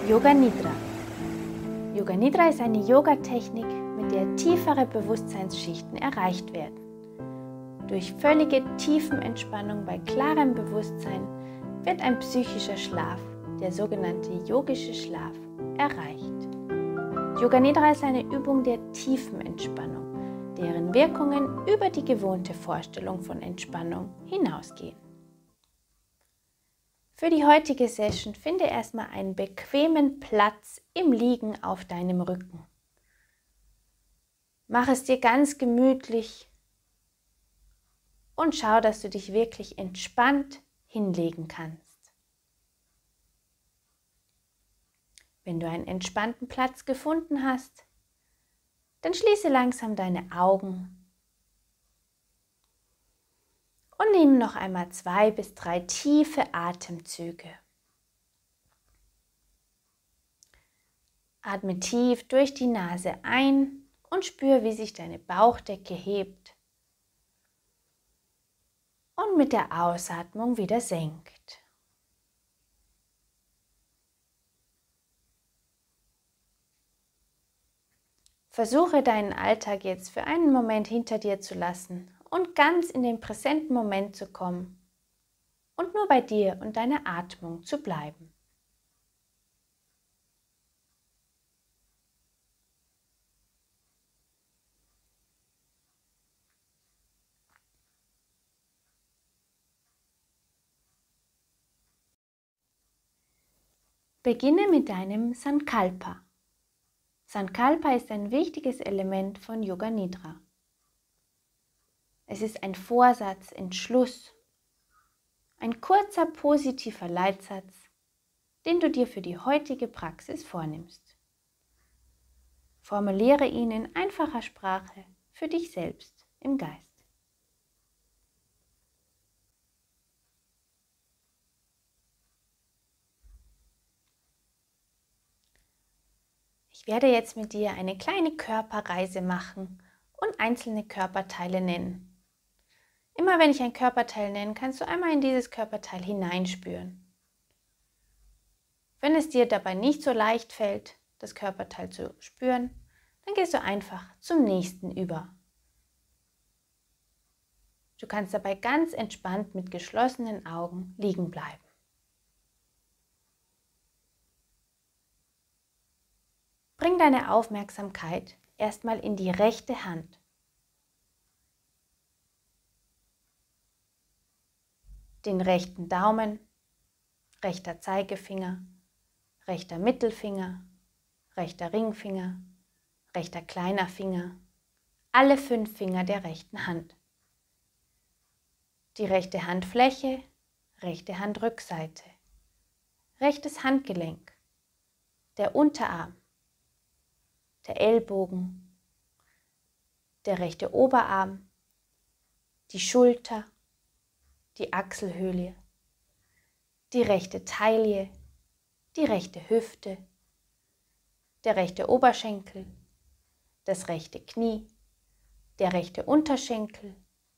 Yoga Nidra. Yoga Nidra ist eine Yogatechnik, mit der tiefere Bewusstseinsschichten erreicht werden. Durch völlige Tiefenentspannung bei klarem Bewusstsein wird ein psychischer Schlaf, der sogenannte yogische Schlaf, erreicht. Yoga Nidra ist eine Übung der Tiefenentspannung, deren Wirkungen über die gewohnte Vorstellung von Entspannung hinausgehen. Für die heutige Session finde erstmal einen bequemen Platz im Liegen auf deinem Rücken. Mach es dir ganz gemütlich und schau, dass du dich wirklich entspannt hinlegen kannst. Wenn du einen entspannten Platz gefunden hast, dann schließe langsam deine Augen und nimm noch einmal 2 bis 3 tiefe Atemzüge. Atme tief durch die Nase ein und spür, wie sich deine Bauchdecke hebt und mit der Ausatmung wieder senkt. Versuche deinen Alltag jetzt für einen Moment hinter dir zu lassen und ganz in den präsenten Moment zu kommen und nur bei dir und deiner Atmung zu bleiben. Beginne mit deinem Sankalpa. Sankalpa ist ein wichtiges Element von Yoga Nidra. Es ist ein Vorsatz, Entschluss, ein kurzer positiver Leitsatz, den du dir für die heutige Praxis vornimmst. Formuliere ihn in einfacher Sprache für dich selbst im Geist. Ich werde jetzt mit dir eine kleine Körperreise machen und einzelne Körperteile nennen. Immer wenn ich ein Körperteil nenne, kannst du einmal in dieses Körperteil hineinspüren. Wenn es dir dabei nicht so leicht fällt, das Körperteil zu spüren, dann gehst du einfach zum nächsten über. Du kannst dabei ganz entspannt mit geschlossenen Augen liegen bleiben. Bring deine Aufmerksamkeit erstmal in die rechte Hand. Den rechten Daumen, rechter Zeigefinger, rechter Mittelfinger, rechter Ringfinger, rechter kleiner Finger, alle 5 Finger der rechten Hand. Die rechte Handfläche, rechte Handrückseite, rechtes Handgelenk, der Unterarm, der Ellbogen, der rechte Oberarm, die Schulter, die Achselhöhle, die rechte Taille, die rechte Hüfte, der rechte Oberschenkel, das rechte Knie, der rechte Unterschenkel,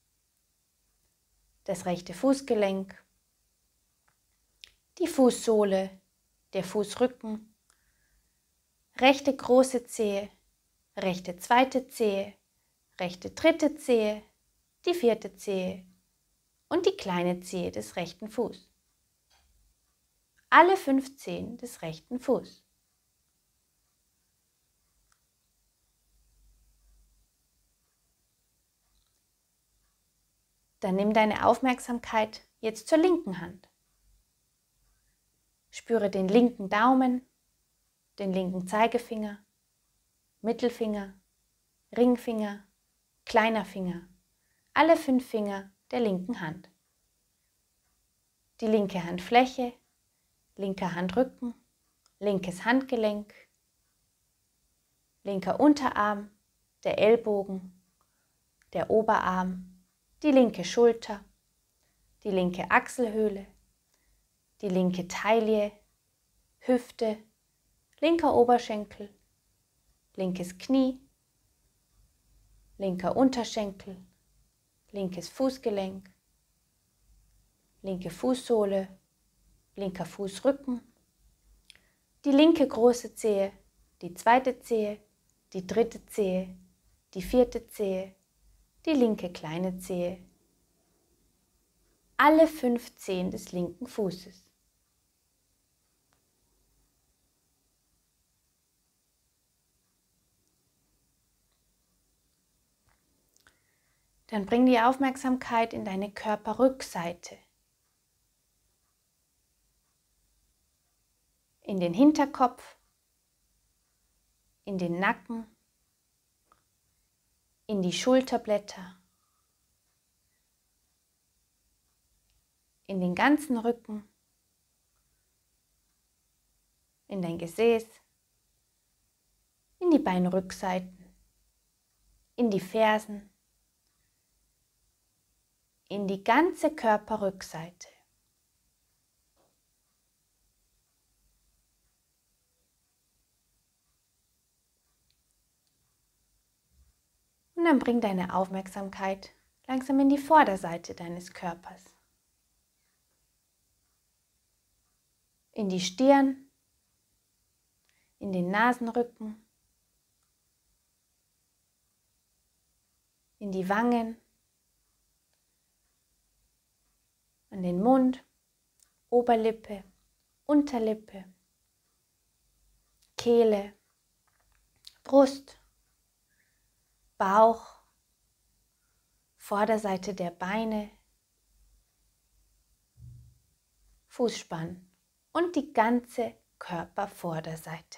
das rechte Fußgelenk, die Fußsohle, der Fußrücken, rechte große Zehe, rechte zweite Zehe, rechte dritte Zehe, die 4. Zehe und die kleine Zehe des rechten Fußes. Alle 5 Zehen des rechten Fußes. Dann nimm deine Aufmerksamkeit jetzt zur linken Hand. Spüre den linken Daumen, den linken Zeigefinger, Mittelfinger, Ringfinger, kleiner Finger, alle 5 Finger der linken Hand. Die linke Handfläche, linker Handrücken, linkes Handgelenk, linker Unterarm, der Ellbogen, der Oberarm, die linke Schulter, die linke Achselhöhle, die linke Taille, Hüfte, linker Oberschenkel, linkes Knie, linker Unterschenkel, linkes Fußgelenk, linke Fußsohle, linker Fußrücken, die linke große Zehe, die zweite Zehe, die dritte Zehe, die vierte Zehe, die linke kleine Zehe, alle 5 Zehen des linken Fußes. Dann bring die Aufmerksamkeit in deine Körperrückseite, in den Hinterkopf, in den Nacken, in die Schulterblätter, in den ganzen Rücken, in dein Gesäß, in die Beinrückseiten, in die Fersen, in die ganze Körperrückseite. Und dann bring deine Aufmerksamkeit langsam in die Vorderseite deines Körpers. In die Stirn, in den Nasenrücken, in die Wangen, an den Mund, Oberlippe, Unterlippe, Kehle, Brust, Bauch, Vorderseite der Beine, Fußspann und die ganze Körpervorderseite.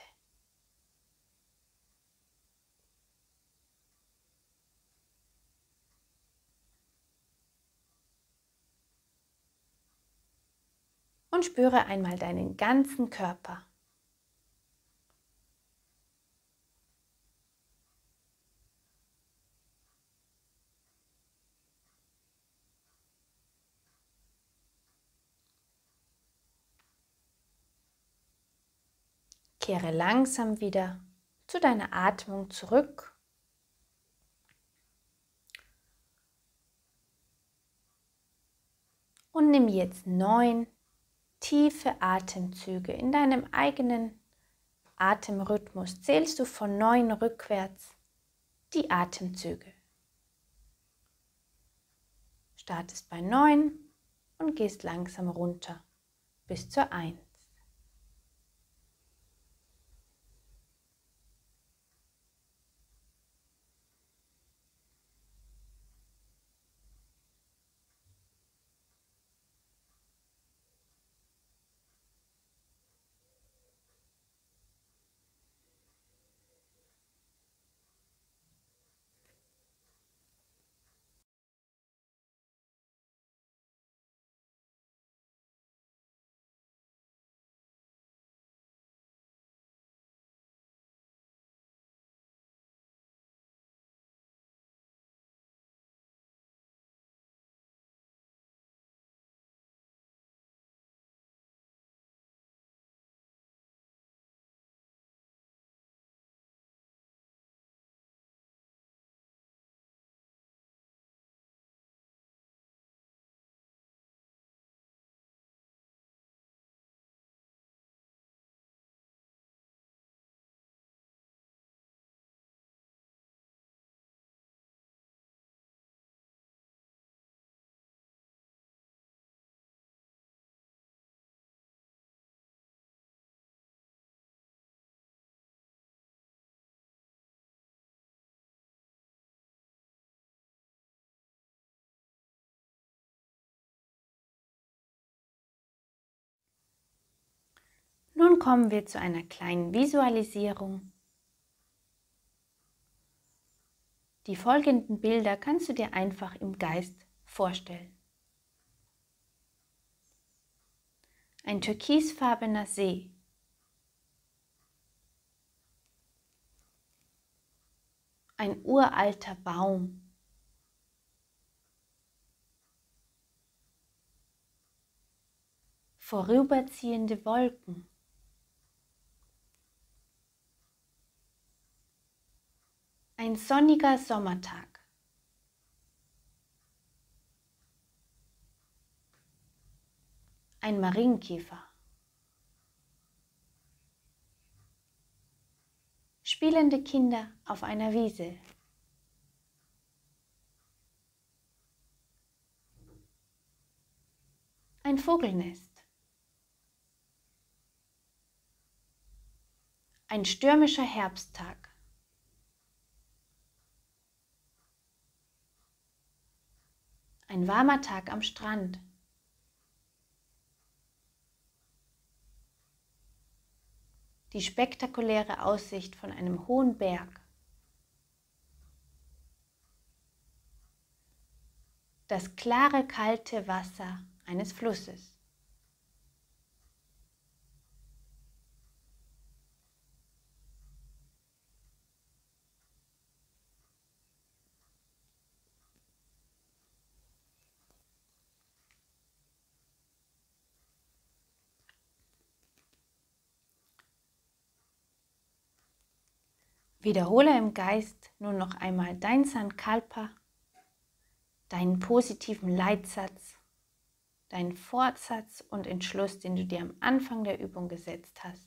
Und spüre einmal deinen ganzen Körper. Kehre langsam wieder zu deiner Atmung zurück. Und nimm jetzt 9 tiefe Atemzüge in deinem eigenen Atemrhythmus. Zählst du von 9 rückwärts die Atemzüge. Startest bei 9 und gehst langsam runter bis zur 1. Nun kommen wir zu einer kleinen Visualisierung. Die folgenden Bilder kannst du dir einfach im Geist vorstellen. Ein türkisfarbener See. Ein uralter Baum. Vorüberziehende Wolken. Ein sonniger Sommertag. Ein Marienkäfer. Spielende Kinder auf einer Wiese. Ein Vogelnest. Ein stürmischer Herbsttag. Ein warmer Tag am Strand. Die spektakuläre Aussicht von einem hohen Berg. Das klare, kalte Wasser eines Flusses. Wiederhole im Geist nun noch einmal dein Sankalpa, deinen positiven Leitsatz, deinen Fortsatz und Entschluss, den du dir am Anfang der Übung gesetzt hast.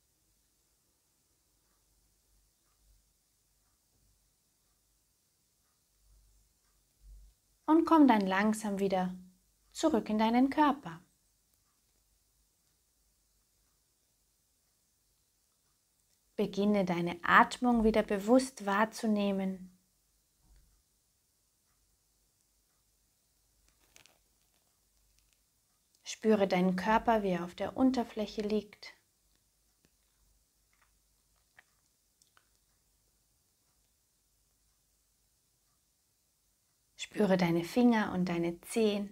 Und komm dann langsam wieder zurück in deinen Körper. Beginne deine Atmung wieder bewusst wahrzunehmen. Spüre deinen Körper, wie er auf der Unterfläche liegt. Spüre deine Finger und deine Zehen.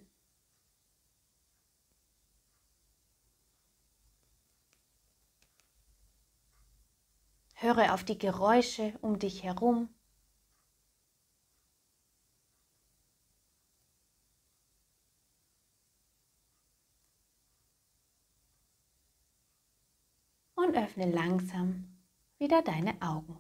Höre auf die Geräusche um dich herum. Und öffne langsam wieder deine Augen.